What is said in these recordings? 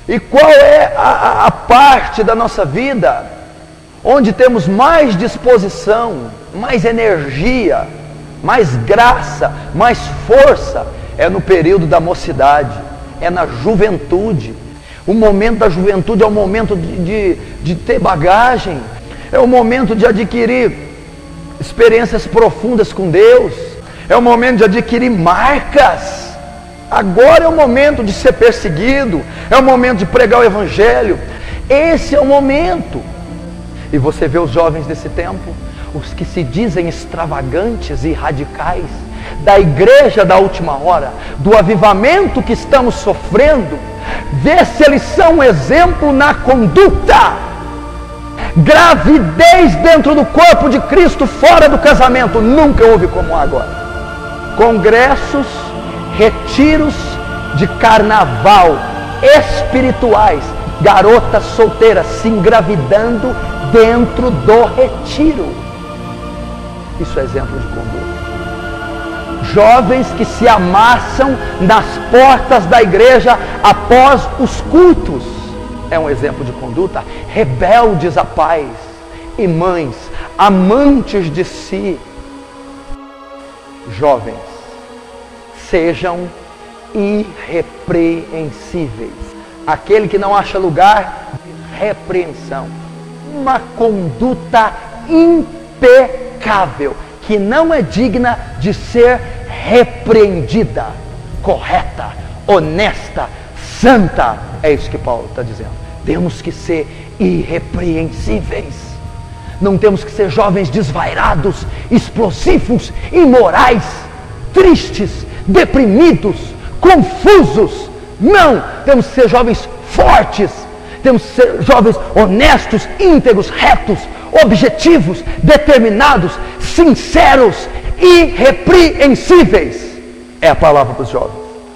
E qual é a parte da nossa vida onde temos mais disposição, mais energia, mais graça, mais força? É no período da mocidade, é na juventude. O momento da juventude é o momento de ter bagagem, é o momento de adquirir experiências profundas com Deus, é o momento de adquirir marcas. Agora é o momento de ser perseguido, é o momento de pregar o Evangelho. Esse é o momento. E você vê os jovens desse tempo, os que se dizem extravagantes e radicais, da igreja da última hora, do avivamento que estamos sofrendo, vê se eles são um exemplo na conduta. Gravidez dentro do corpo de Cristo, fora do casamento, nunca houve como agora. Congressos, retiros de carnaval espirituais, garotas solteiras se engravidando dentro do retiro. Isso é exemplo de conduta. Jovens que se amassam nas portas da igreja após os cultos, é um exemplo de conduta. Rebeldes a pais e mães, amantes de si. Jovens, sejam irrepreensíveis. Aquele que não acha lugar de repreensão. Uma conduta impecável, que não é digna de ser repreendida. Correta, honesta, santa. É isso que Paulo está dizendo. Temos que ser irrepreensíveis. Não temos que ser jovens desvairados, explosivos, imorais, tristes, deprimidos, confusos. Não, temos que ser jovens fortes, temos que ser jovens honestos, íntegros, retos, objetivos, determinados, sinceros, irrepreensíveis. É a palavra para os jovens.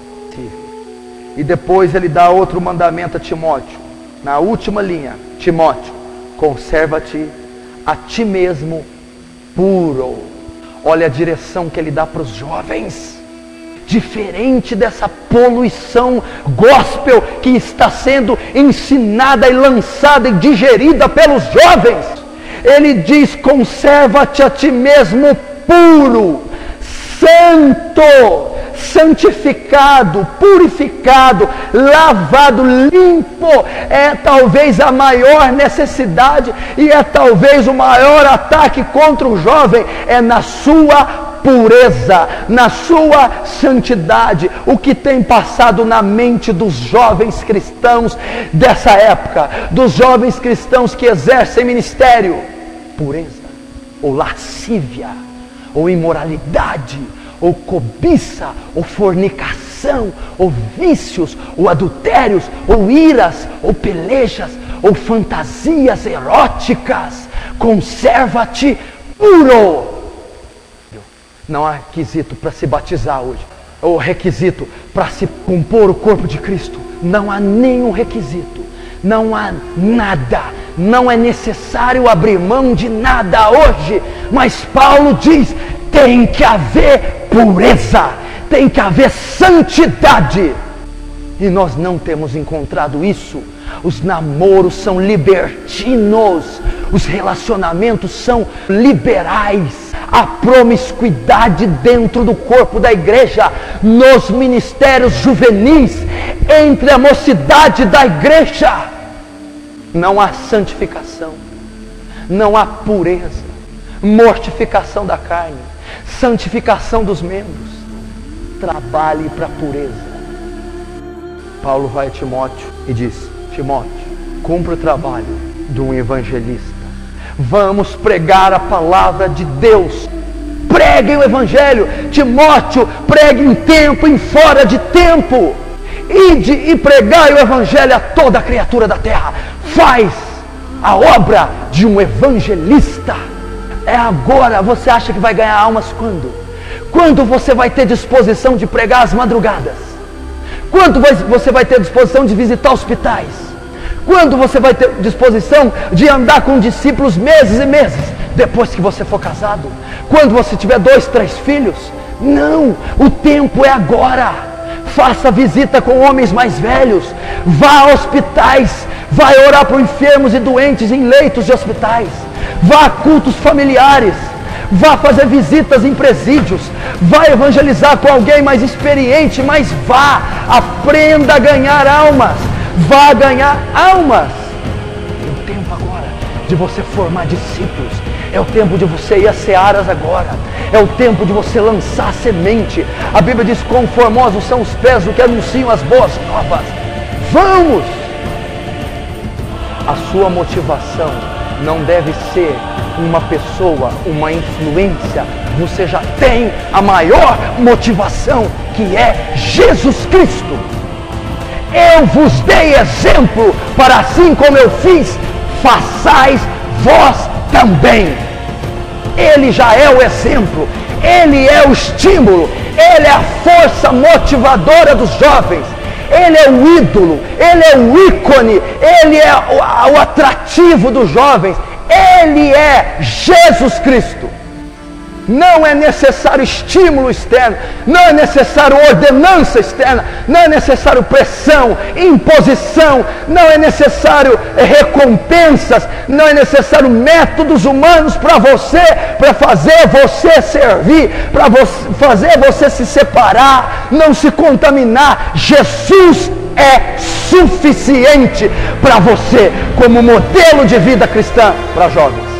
E depois ele dá outro mandamento a Timóteo, na última linha: Timóteo, conserva-te a ti mesmo puro. Olha a direção que ele dá para os jovens. Diferente dessa poluição gospel que está sendo ensinada e lançada e digerida pelos jovens, ele diz: conserva-te a ti mesmo puro, santo, santificado, purificado, lavado, limpo. É talvez a maior necessidade e é talvez o maior ataque contra o jovem, é na sua pureza, na sua santidade. O que tem passado na mente dos jovens cristãos dessa época, dos jovens cristãos que exercem ministério? Pureza, ou lascívia, ou imoralidade, ou cobiça, ou fornicação, ou vícios, ou adultérios, ou iras, ou pelejas, ou fantasias eróticas. Conserva-te puro. Não há requisito para se batizar hoje, ou requisito para se compor o corpo de Cristo. Não há nenhum requisito, não há nada, não é necessário abrir mão de nada hoje. Mas Paulo diz: tem que haver pureza, tem que haver santidade. E nós não temos encontrado isso. Os namoros são libertinos, os relacionamentos são liberais, a promiscuidade dentro do corpo da igreja, nos ministérios juvenis, entre a mocidade da igreja. Não há santificação, não há pureza, mortificação da carne, santificação dos membros. Trabalhe para a pureza. Paulo vai a Timóteo e diz: Timóteo, cumpra o trabalho de um evangelista. Vamos pregar a palavra de Deus. Preguem o evangelho. Timóteo, pregue em tempo, em fora de tempo. Ide e pregai o evangelho a toda criatura da terra. Faz a obra de um evangelista. É agora. Você acha que vai ganhar almas quando? Quando você vai ter disposição de pregar às madrugadas? Quando você vai ter disposição de visitar hospitais? Quando você vai ter disposição de andar com discípulos meses e meses, depois que você for casado? Quando você tiver 2, 3 filhos? Não, o tempo é agora. faça visita com homens mais velhos, vá a hospitais, vai orar por enfermos e doentes em leitos de hospitais, vá a cultos familiares, vá fazer visitas em presídios, vá evangelizar com alguém mais experiente, mas vá, aprenda a ganhar almas, vá ganhar almas. É o tempo agora de você formar discípulos, é o tempo de você ir às searas agora, é o tempo de você lançar semente. A Bíblia diz: quão formosos são os pés do que anunciam as boas novas. Vamos! A sua motivação não deve ser uma pessoa, uma influência. Você já tem a maior motivação, que é Jesus Cristo. Eu vos dei exemplo, para assim como eu fiz, façais vós também. Ele já é o exemplo, Ele é o estímulo, Ele é a força motivadora dos jovens, Ele é o ídolo, Ele é o ícone, Ele é o atrativo dos jovens, Ele é Jesus Cristo. Não é necessário estímulo externo, não é necessário ordenança externa, não é necessário pressão, imposição, não é necessário recompensas, não é necessário métodos humanos para fazer você servir, para fazer você se separar, não se contaminar. Jesus é suficiente para você como modelo de vida cristã para jovens.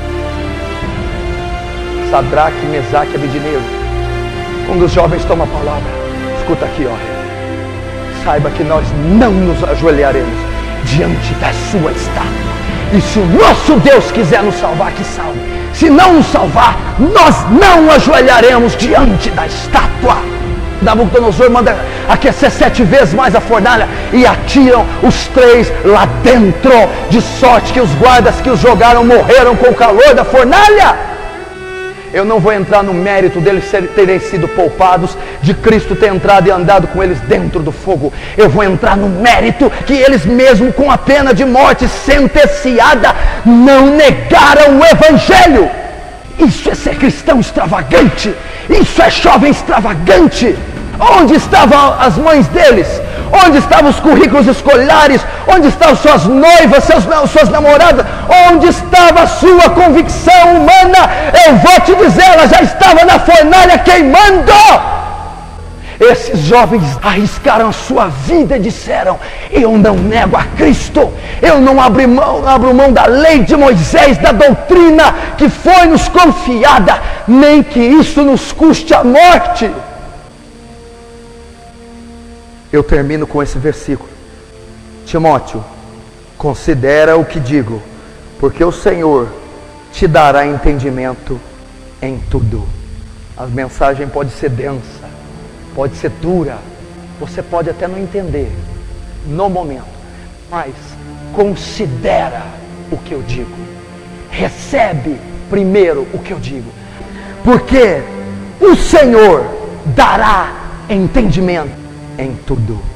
Sadraque, Mesaque e Abednego. Um dos jovens toma a palavra. Escuta aqui, ó. Saiba que nós não nos ajoelharemos diante da sua estátua. E se o nosso Deus quiser nos salvar, que salve. Se não nos salvar, nós não ajoelharemos diante da estátua. Nabucodonosor manda aquecer 7 vezes mais a fornalha e atiram os 3 lá dentro, de sorte que os guardas que os jogaram morreram com o calor da fornalha. Eu não vou entrar no mérito deles terem sido poupados, de Cristo ter entrado e andado com eles dentro do fogo. Eu vou entrar no mérito que eles mesmo com a pena de morte sentenciada não negaram o Evangelho. Isso é ser cristão extravagante, isso é jovem extravagante. Onde estavam as mães deles? Onde estavam os currículos escolares? Onde estavam suas noivas, suas namoradas? Onde estava a sua convicção humana? Eu vou te dizer, ela já estava na fornalha queimando. Esses jovens arriscaram a sua vida e disseram: eu não nego a Cristo, eu não abro mão da lei de Moisés, da doutrina que foi nos confiada, nem que isso nos custe a morte. Eu termino com esse versículo. Timóteo, considera o que digo, porque o Senhor te dará entendimento em tudo. A mensagem pode ser densa, pode ser dura, você pode até não entender no momento, mas considera o que eu digo. Recebe primeiro o que eu digo, porque o Senhor dará entendimento em tudo.